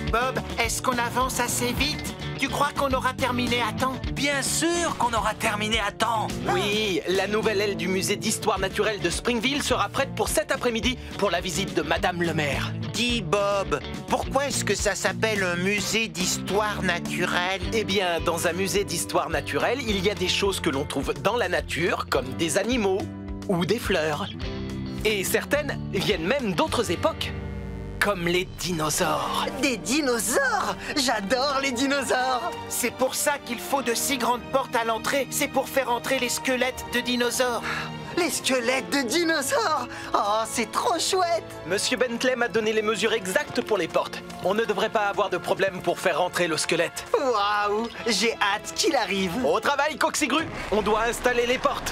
Bob, est-ce qu'on avance assez vite? Tu crois qu'on aura terminé à temps? Bien sûr qu'on aura terminé à temps. Oui, la nouvelle aile du musée d'histoire naturelle de Springville sera prête pour cet après-midi pour la visite de Madame le maire. Dis Bob, pourquoi est-ce que ça s'appelle un musée d'histoire naturelle? Eh bien, dans un musée d'histoire naturelle, il y a des choses que l'on trouve dans la nature, comme des animaux ou des fleurs. Et certaines viennent même d'autres époques, comme les dinosaures. Des dinosaures! J'adore les dinosaures! C'est pour ça qu'il faut de si grandes portes à l'entrée. C'est pour faire entrer les squelettes de dinosaures. Les squelettes de dinosaures! Oh, c'est trop chouette! Monsieur Bentley m'a donné les mesures exactes pour les portes. On ne devrait pas avoir de problème pour faire rentrer le squelette. Waouh! J'ai hâte qu'il arrive! Au travail, Coxigru! On doit installer les portes.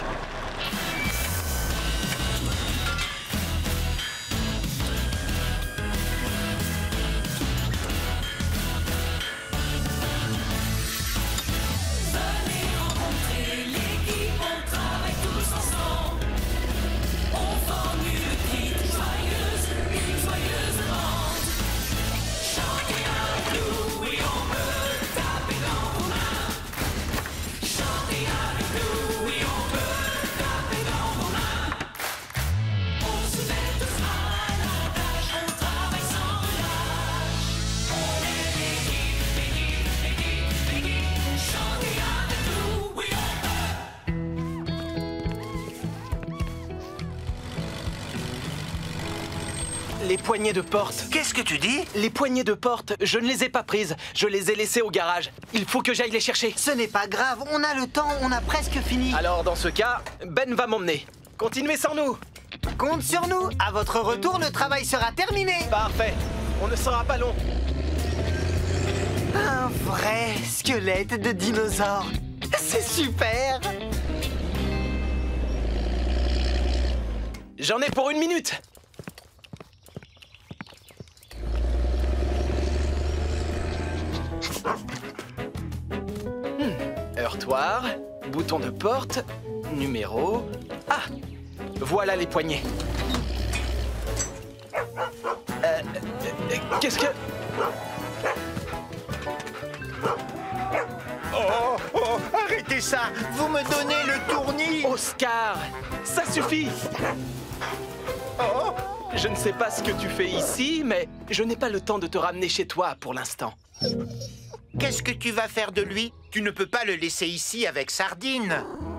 Les poignées de porte. Qu'est-ce que tu dis? Les poignées de porte, je ne les ai pas prises. Je les ai laissées au garage. Il faut que j'aille les chercher. Ce n'est pas grave, on a le temps, on a presque fini. Alors, dans ce cas, Ben va m'emmener. Continuez sans nous. Compte sur nous, à votre retour, le travail sera terminé. Parfait. On ne sera pas long. Un vrai squelette de dinosaure. C'est super! J'en ai pour 1 minute. Heurtoir, bouton de porte, numéro... Ah! Voilà les poignées. Qu'est-ce que... Oh, arrêtez ça! Vous me donnez le tournis! Oscar, ça suffit! Oh, Je ne sais pas ce que tu fais ici, mais je n'ai pas le temps de te ramener chez toi pour l'instant. qu'est-ce que tu vas faire de lui? Tu ne peux pas le laisser ici avec Sardine.